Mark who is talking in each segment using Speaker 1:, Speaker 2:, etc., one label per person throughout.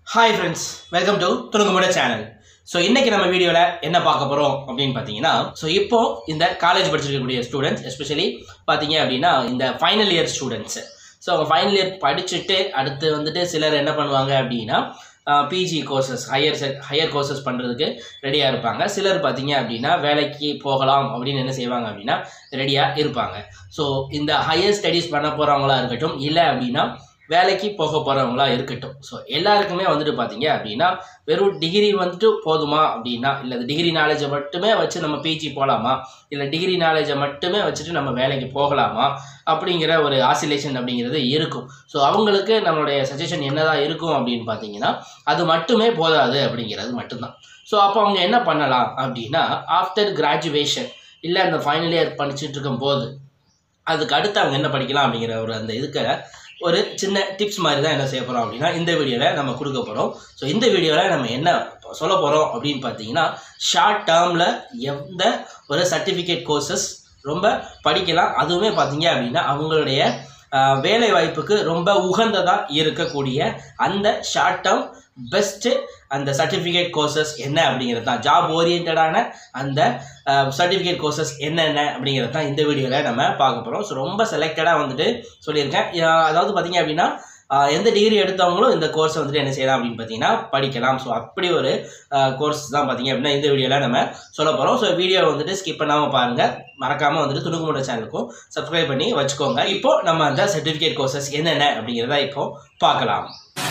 Speaker 1: Hi friends, welcome to Thulungumoda channel. So இன்னைக்கு நம்ம வீடியோல என்ன பார்க்க போறோம் அப்படினு பாத்தீங்கன்னா இப்போ இந்த காலேஜ் படிச்சிருக்கக்கூடிய ஸ்டூடண்ட்ஸ் எஸ்பெஷலி பாத்தீங்க அப்படினா இந்த ஃபைனல் இயர் ஸ்டூடண்ட்ஸ் சோ அவங்க ஃபைனல் இயர் படிச்சிட்டு அடுத்து வந்துட்டு சிலர் என்ன பண்ணுவாங்க அப்படினா பிஜி கோர்சஸ் ஹையர் கோர்சஸ் பண்றதுக்கு ரெடியா இருப்பாங்க சிலர் பாத்தீங்க அப்படினா வேலைக்கு போகலாம் அப்படினு என்ன செய்வாங்க அப்படினா ரெடியா இருப்பாங்க சோ இந்த ஹையர் ஸ்டடீஸ் பண்ண போறவங்களா இருக்கட்டும் இல்ல அப்படினா வேலைக்கு போக போறவங்களா இருக்கட்டும் சோ எல்லாருக்குமே வந்துட்டு பாத்தீங்க அப்படினா வெறும் டிகிரி வந்துட்டு போதுமா அப்படினா இல்ல டிகிரி நாலேஜ் மட்டுமே வச்சு நம்ம பிஜி போலாமா இல்ல டிகிரி நாலேஜ் மட்டுமே வச்சிட்டு நம்ம வேலைக்கு போகலாமா அப்படிங்கற ஒரு ஆசிலேஷன் அப்படிங்கிறது இருக்கும் சோ அவங்களுக்கு நம்மளுடைய சஜஷன் என்னதா இருக்கும் அப்படினு பாத்தீங்கன்னா அது மட்டுமே போதாது அப்படிங்கிறது மட்டும்தான் சோ அப்ப அவங்க என்ன பண்ணலாம் அப்படினா ஆஃப்டர் கிராஜுவேஷன் இல்ல அந்த ஃபைனல் இயர் படிச்சிட்டு இருக்கும்போது அதுக்கு அடுத்து அவங்க என்ன படிக்கலாம் அப்படிங்கற ஒரு அந்த இதுக்கு ஒரு சின்ன டிப்ஸ் மாதிரி தான் என்ன செய்ய போறோம் அப்படினா இந்த வீடியோல நம்ம கொடுக்க போறோம் சோ இந்த வீடியோல நம்ம என்ன சொல்ல போறோம் அப்படினு பாத்தீங்கன்னா ஷார்ட் டர்ம்ல எந்த ஒரு சர்டிபிகேட் கோர்சஸ் ரொம்ப படிக்கலாம் அதுவுமே பாத்தீங்க அப்படினா அவங்களுடைய வேலை வாய்ப்புக்கு ரொம்ப உகந்ததா இருக்கக்கூடிய அந்த ஷார்ட் டர்ம் பெஸ்ட் அந்த சர்டிபிகேட் கோர்சஸ் என்ன அப்படிங்கிறது தான் ஜாப் ஓரியன்டடான அந்த சர்டிபிகேட் கோர்சஸ் என்னென்ன அப்படிங்கிறது தான் இந்த வீடியோல நம்ம பார்க்க போறோம் ஸோ ரொம்ப செலக்டடா வந்துட்டு சொல்லியிருக்கேன் அதாவது பார்த்தீங்க அப்படின்னா எந்த டிகிரி எடுத்தவங்களும் இந்த கோர்ஸ் வந்துட்டு என்ன செய்யலாம் அப்படின்னு பார்த்தீங்கன்னா படிக்கலாம் ஸோ அப்படி ஒரு கோர்ஸ் தான் பார்த்தீங்க அப்படின்னா இந்த வீடியோவில் நம்ம சொல்ல போகிறோம் ஸோ வீடியோ வந்துட்டு ஸ்கிப் பண்ணாமல் பாருங்கள் மறக்காமல் வந்துட்டு துணுக்குமுட சேனலுக்கும் சப்ஸ்கிரைப் பண்ணி வச்சுக்கோங்க இப்போ நம்ம அந்த சர்டிஃபிகேட் கோர்சஸ் என்னென்ன அப்படிங்கிறத இப்போ பார்க்கலாம்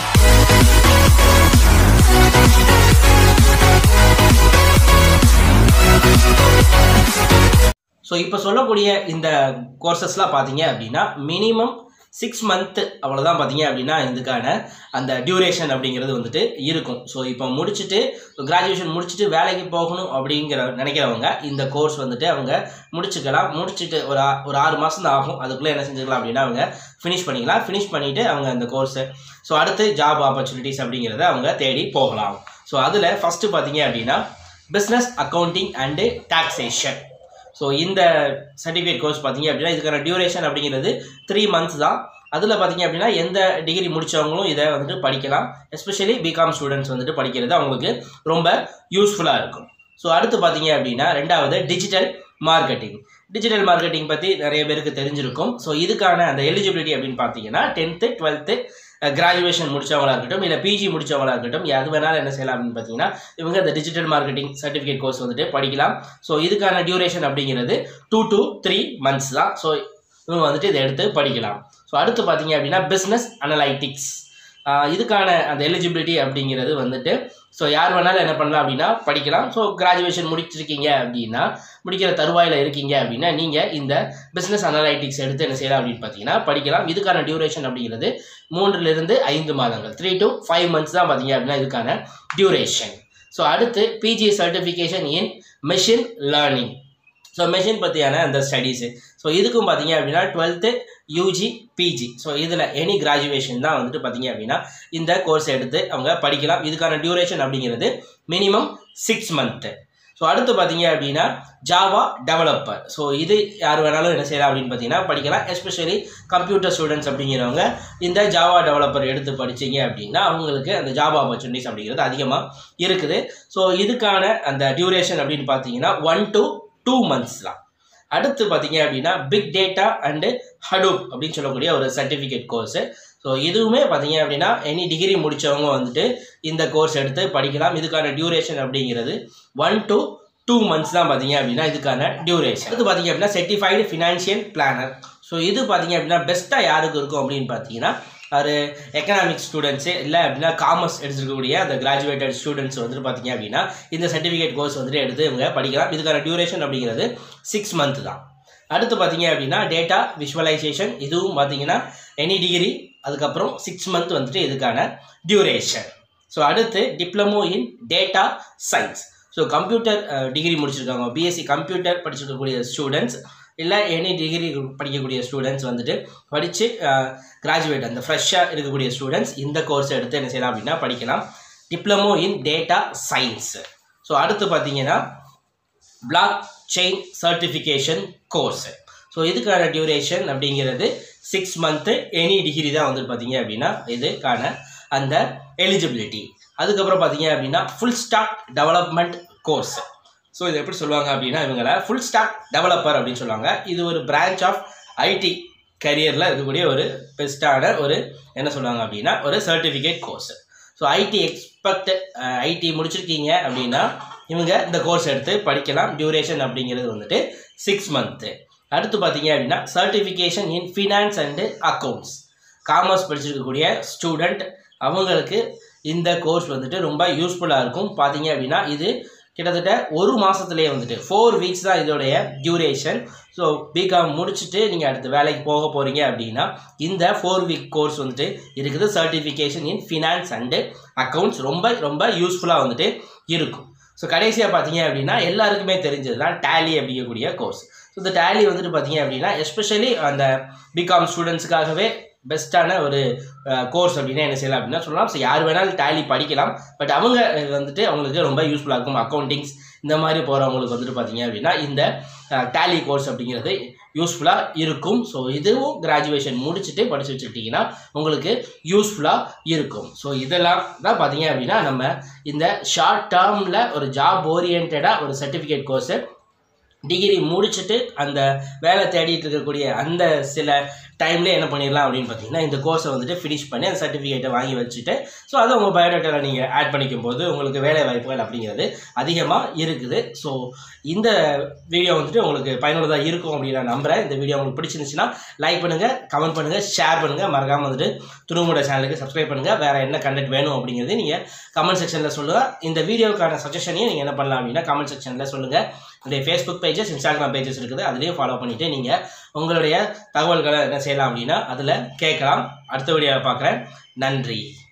Speaker 1: ஸோ இப்போ சொல்லக்கூடிய இந்த கோர்சஸ்லாம் பார்த்தீங்க அப்படின்னா மினிமம் 6 months அவ்வளோதான் பார்த்தீங்க அப்படின்னா இதுக்கான அந்த டியூரேஷன் அப்படிங்கிறது வந்துட்டு இருக்கும் ஸோ இப்போ முடிச்சுட்டு கிராஜுவேஷன் முடிச்சுட்டு வேலைக்கு போகணும் நினைக்கிறவங்க இந்த கோர்ஸ் வந்துட்டு அவங்க முடிச்சுட்டு ஒரு 6 மாதம் தான் ஆகும் அதுக்குள்ளே என்ன செஞ்சுக்கலாம் அப்படின்னா அவங்க ஃபினிஷ் பண்ணிவிட்டு அவங்க அந்த கோர்ஸை ஸோ அடுத்து ஜாப் ஆப்பர்ச்சுனிட்டிஸ் அப்படிங்கிறத அவங்க தேடி போகலாம் ஸோ அதில் ஃபஸ்ட்டு பார்த்தீங்க அப்படின்னா business accounting and taxation so இந்த சர்டிஃபிகேட் கோர்ஸ் பார்த்தீங்க அப்படின்னா இதுக்கான டியூரேஷன் அப்படிங்கிறது 3 months தான் அதில் பார்த்தீங்க அப்படின்னா எந்த டிகிரி முடித்தவங்களும் இதை வந்துட்டு படிக்கலாம் எஸ்பெஷலி பிகாம் ஸ்டூடெண்ட்ஸ் வந்துட்டு படிக்கிறது அவங்களுக்கு ரொம்ப யூஸ்ஃபுல்லாக இருக்கும் ஸோ அடுத்து பார்த்தீங்க அப்படின்னா ரெண்டாவது டிஜிட்டல் மார்க்கெட்டிங் பற்றி நிறைய பேருக்கு தெரிஞ்சிருக்கும் ஸோ இதுக்கான அந்த எலிஜிபிலிட்டி அப்படின்னு பார்த்தீங்கன்னா 10th 12th கிராஜுவேஷன் முடிச்சவங்களா இருக்கட்டும் இல்லை பிஜி முடிச்சவங்களா இருக்கட்டும் எது வேணாலும் என்ன செய்யலாம் அப்படின்னு பார்த்தீங்கன்னா இவங்க இந்த டிஜிட்டல் மார்க்கெட்டிங் சர்டிஃபிகேட் கோர்ஸ் வந்துட்டு படிக்கலாம் ஸோ இதுக்கான டியூரேஷன் அப்படிங்கிறது 2 to 3 months தான் ஸோ இவங்க வந்துட்டு இதை எடுத்து படிக்கலாம் ஸோ அடுத்து பார்த்தீங்க அப்படின்னா பிஸ்னஸ் அனலைட்டிக்ஸ் இதுக்கான அந்த எலிஜிபிலிட்டி அப்படிங்கிறது வந்துட்டு ஸோ யார் வேணாலும் என்ன பண்ணலாம் அப்படின்னா படிக்கலாம் ஸோ கிராஜுவேஷன் முடிச்சிருக்கீங்க அப்படின்னா முடிக்கிற தருவாயில் இருக்கீங்க அப்படின்னா நீங்கள் இந்த பிஸ்னஸ் அனலைட்டிக்ஸ் எடுத்து என்ன செய்யலாம் அப்படின்னு பார்த்தீங்கன்னா படிக்கலாம் இதுக்கான டியூரேஷன் அப்படிங்கிறது 3 to 5 மாதங்கள் 3 to 5 months தான் பார்த்தீங்க அப்படின்னா இதுக்கான டியூரேஷன் ஸோ அடுத்து PG certification in machine learning so machine பற்றியான அந்த ஸ்டடீஸு ஸோ இதுக்கும் பார்த்தீங்க அப்படின்னா 12th யூஜி பிஜி ஸோ இதில் எனி கிராஜுவேஷன் தான் வந்துட்டு பார்த்தீங்க அப்படின்னா இந்த கோர்ஸ் எடுத்து அவங்க படிக்கலாம் இதுக்கான டியூரேஷன் அப்படிங்கிறது மினிமம் 6 months ஸோ அடுத்து பார்த்தீங்க அப்படின்னா ஜாவா டெவலப்பர் ஸோ இது யார் வேணாலும் என்ன செய்யலாம் அப்படின்னு பார்த்தீங்கன்னா படிக்கலாம் எஸ்பெஷலி கம்ப்யூட்டர் ஸ்டூடெண்ட்ஸ் அப்படிங்கிறவங்க இந்த ஜாவா டெவலப்பர் எடுத்து படிச்சிங்க அப்படின்னா அவங்களுக்கு அந்த ஜாப் ஆப்பர்ச்சுனிட்டிஸ் அப்படிங்கிறது அதிகமாக இருக்குது ஸோ இதுக்கான அந்த டியூரேஷன் அப்படின்னு பார்த்தீங்கன்னா 1 to 2 months தான் அடுத்து பார்த்தீங்க அப்படின்னா பிக் டேட்டா அண்டு ஹடூப் அப்படின்னு சொல்லக்கூடிய ஒரு சர்டிஃபிகேட் கோர்ஸு ஸோ இதுவுமே பார்த்தீங்க அப்படின்னா எனி டிகிரி முடித்தவங்க வந்துட்டு இந்த கோர்ஸ் எடுத்து படிக்கலாம் இதுக்கான டியூரேஷன் அப்படிங்கிறது 1 to 2 months தான் பார்த்தீங்க அப்படின்னா இதுக்கான டியூரேஷன் அடுத்து பார்த்தீங்க அப்படின்னா சர்டிஃபைடு ஃபினான்ஷியல் பிளானர் ஸோ இது பார்த்தீங்க அப்படின்னா பெஸ்ட்டாக யாருக்கு இருக்கும் அப்படின்னு பார்த்தீங்கன்னா ஒரு எக்கனாமிக்ஸ் ஸ்டூடெண்ட்ஸு இல்லை அப்படின்னா காமர்ஸ் எடுத்துருக்கக்கூடிய அந்த கிராஜுவேட்டட் ஸ்டூடெண்ட்ஸ் வந்துட்டு பார்த்தீங்க அப்படின்னா இந்த சர்டிஃபிகேட் கோர்ஸ் வந்துட்டு எடுத்து இவங்க படிக்கலாம் இதுக்கான டியூரேஷன் அப்படிங்கிறது 6 months தான் அடுத்து பார்த்தீங்க அப்படின்னா டேட்டா விஷுவலைசேஷன் இதுவும் பார்த்தீங்கன்னா எனி டிகிரி அதுக்கப்புறம் 6 months வந்துட்டு இதுக்கான டியூரேஷன் ஸோ அடுத்து diploma in data science so computer degree முடிச்சிருக்காங்க பிஎஸ்சி கம்ப்யூட்டர் படிச்சிருக்கக்கூடிய ஸ்டூடெண்ட்ஸ் இல்லை எனி டிகிரி படிக்கக்கூடிய ஸ்டூடெண்ட்ஸ் வந்துட்டு படித்து கிராஜுவேட் அந்த ஃப்ரெஷ்ஷாக இருக்கக்கூடிய ஸ்டூடெண்ட்ஸ் இந்த கோர்ஸ் எடுத்து என்ன செய்யலாம் அப்படின்னா படிக்கலாம் diploma in data science so அடுத்து பார்த்தீங்கன்னா blockchain certification course so இதுக்கான டியூரேஷன் அப்படிங்கிறது 6 months எனி டிகிரி தான் வந்துட்டு பார்த்தீங்க அப்படின்னா இதுக்கான அந்த எலிஜிபிலிட்டி. அதுக்கப்புறம் பார்த்தீங்க அப்படின்னா full stack development course. So இது எப்படி சொல்லுவாங்க அப்படின்னா இவங்களை ஃபுல் ஸ்டாக் டெவலப்பர் அப்படின்னு சொல்லுவாங்க. இது ஒரு பிரான்ச் ஆஃப் ஐடி கரியரில் இருக்கக்கூடிய ஒரு பெஸ்ட்டான ஒரு என்ன சொல்லுவாங்க அப்படின்னா ஒரு சர்டிஃபிகேட் கோர்ஸ். ஸோ ஐடி முடிச்சிருக்கீங்க அப்படின்னா இவங்க இந்த கோர்ஸ் எடுத்து படிக்கலாம். டியூரேஷன் அப்படிங்கிறது வந்துட்டு 6 months. அடுத்து பார்த்தீங்க அப்படின்னா certification in finance and accounts. Commerce படிச்சிருக்கக்கூடிய ஸ்டூடெண்ட் அவங்களுக்கு இந்த கோர்ஸ் வந்துட்டு ரொம்ப யூஸ்ஃபுல்லாக இருக்கும். பார்த்தீங்க அப்படின்னா இது கிட்டத்தட்ட ஒரு மாதத்துலேயே வந்துட்டு 4 weeks தான் இதோடைய டியூரேஷன். ஸோ பிகாம் முடிச்சுட்டு நீங்கள் அடுத்து வேலைக்கு போக போகிறீங்க அப்படின்னா இந்த 4 week கோர்ஸ் வந்துட்டு இருக்குது. Certification in finance and accounts ரொம்ப ரொம்ப யூஸ்ஃபுல்லாக வந்துட்டு இருக்கும். ஸோ கடைசியாக பார்த்தீங்க அப்படின்னா எல்லாருக்குமே தெரிஞ்சது தான் டேலி அப்படிங்கக்கூடிய கோர்ஸ். ஸோ இந்த டேலி வந்துட்டு பார்த்தீங்க அப்படின்னா எஸ்பெஷலி அந்த பிகாம் ஸ்டூடெண்ட்ஸுக்காகவே பெஸ்ட்டான ஒரு கோர்ஸ் அப்படின்னா என்ன செய்யலாம் அப்படின்னா சொல்லலாம். ஸோ யார் வேணாலும் டேலி படிக்கலாம். பட் அவங்க வந்துட்டு அவங்களுக்கு ரொம்ப யூஸ்ஃபுல்லாக இருக்கும். அக்கௌண்டிங்ஸ் இந்த மாதிரி போகிறவங்களுக்கு வந்துட்டு பார்த்தீங்க அப்படின்னா இந்த டேலி கோர்ஸ் அப்படிங்கிறது யூஸ்ஃபுல்லாக இருக்கும். ஸோ இதுவும் கிராஜுவேஷன் முடிச்சுட்டு படித்து வச்சுக்கிட்டிங்கன்னா உங்களுக்கு யூஸ்ஃபுல்லாக இருக்கும். ஸோ இதெல்லாம் தான் பார்த்தீங்க அப்படின்னா நம்ம இந்த ஷார்ட் டேர்மில் ஒரு ஜாப் ஓரியன்டாக ஒரு சர்டிஃபிகேட் கோர்ஸு டிகிரி முடிச்சுட்டு அந்த வேலை தேடிட்டு இருக்கக்கூடிய அந்த சில டைம்லேயே என்ன பண்ணிடலாம் அப்படின்னு பார்த்தீங்கன்னா இந்த கோர்ஸை வந்துட்டு ஃபினிஷ் பண்ணி அந்த சர்டிஃபிகேட்டை வாங்கி வச்சுட்டு ஸோ அதை உங்கள் பயோடேட்டாவில் நீங்கள் ஆட் பண்ணிக்கும் போது உங்களுக்கு வேலை வாய்ப்புகள் அப்படிங்கிறது அதிகமாக இருக்குது. ஸோ இந்த வீடியோ வந்துட்டு உங்களுக்கு பயனுள்ளதாக இருக்கும் அப்படின்னு நான் நம்புகிறேன். இந்த வீடியோ உங்களுக்கு பிடிச்சிருந்துச்சுன்னா லைக் பண்ணுங்கள், கமெண்ட் பண்ணுங்கள், ஷேர் பண்ணுங்கள். மறக்காமல் வந்துட்டு துணுமுட சேனலுக்கு சப்ஸ்கிரைப் பண்ணுங்கள். வேறு என்ன கண்டென்ட் வேணும் அப்படிங்கிறது நீங்கள் கமெண்ட் செக்ஷனில் சொல்லுங்கள். இந்த வீடியோக்கான சஜஷனையும் நீங்கள் என்ன பண்ணலாம் அப்படின்னா கமெண்ட் செக்ஷனில் சொல்லுங்கள். என்னுடைய ஃபேஸ்புக் பேஜஸ், இன்ஸ்டாகிராம் பேஜஸ் இருக்குது. அதுலேயும் ஃபாலோ பண்ணிவிட்டு நீங்கள் உங்களுடைய தகவல்களை என்ன செய்யலாம் அப்படின்னா அதில் கேட்கலாம். அடுத்த வீடியோவை பார்க்குறேன். நன்றி.